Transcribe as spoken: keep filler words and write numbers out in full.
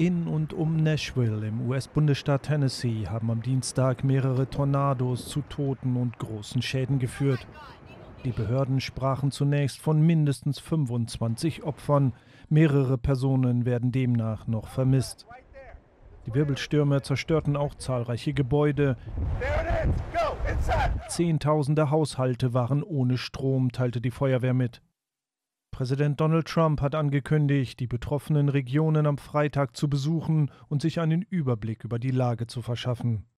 In und um Nashville im U S-Bundesstaat Tennessee haben am Dienstag mehrere Tornados zu Toten und großen Schäden geführt. Die Behörden sprachen zunächst von mindestens fünfundzwanzig Opfern. Mehrere Personen werden demnach noch vermisst. Die Wirbelstürme zerstörten auch zahlreiche Gebäude. Zehntausende Haushalte waren ohne Strom, teilte die Feuerwehr mit. Präsident Donald Trump hat angekündigt, die betroffenen Regionen am Freitag zu besuchen und sich einen Überblick über die Lage zu verschaffen.